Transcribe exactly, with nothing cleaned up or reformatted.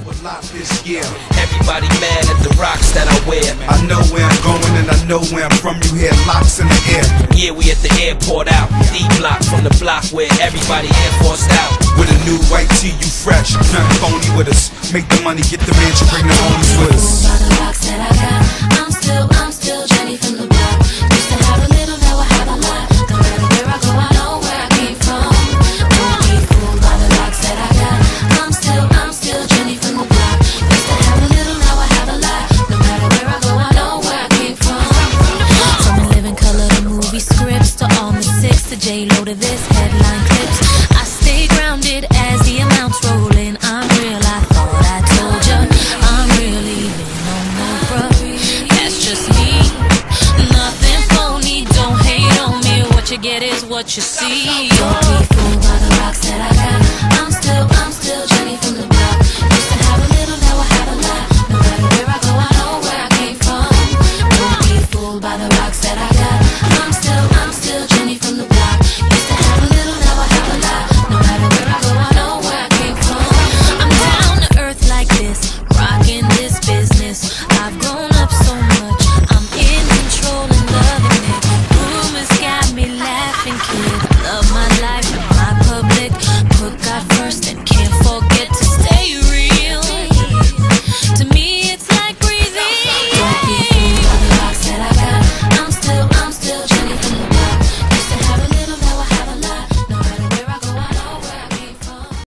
with lot this year. Everybody mad at the rocks that I wear. I know where I'm going and I know where I'm from. You hear locks in the air. Yeah, we at the airport out D block from the block where everybody Air Forced out. With a new white tee, you fresh, nothing phony with us. Make the money, get the mansion, bring the homies with us. By the rocks that I got, I'm still, I'm still Jenny from the block. Used to have a little, now I have a lot. No matter where I go, I know where I came from. Don't be fooled by the rocks that I got. I'm still, I'm still Jenny from the block. Used to have a little, now I have a lot. No matter where I go, I know where I came from. From a living color to movie scripts to all the six to J-Lo to this headline clips. I stay grounded as the amounts roll in. I'm real, I thought I told ya. I'm really living on the front. That's just me, nothing phony. Don't hate on me. What you get is what you see.